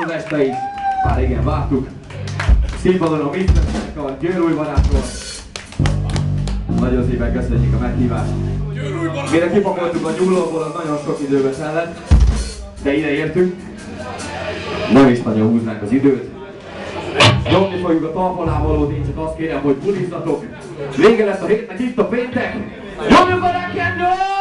az este is. Már igen, vártuk. Színpadon a Mr. a Győrúj barátról. Nagyon szépen köszönjük a meghívást. Mire kipakoltuk a nyúlóból, az nagyon sok időbe tellett. De ide értünk. Nem is nagyon húznánk az időt. Nyomni fogjuk a talpalávalót, én csak azt kérem, hogy bulizzatok. Vége lesz a hétnek, itt a péntek. Nyomjuk a rock and roll!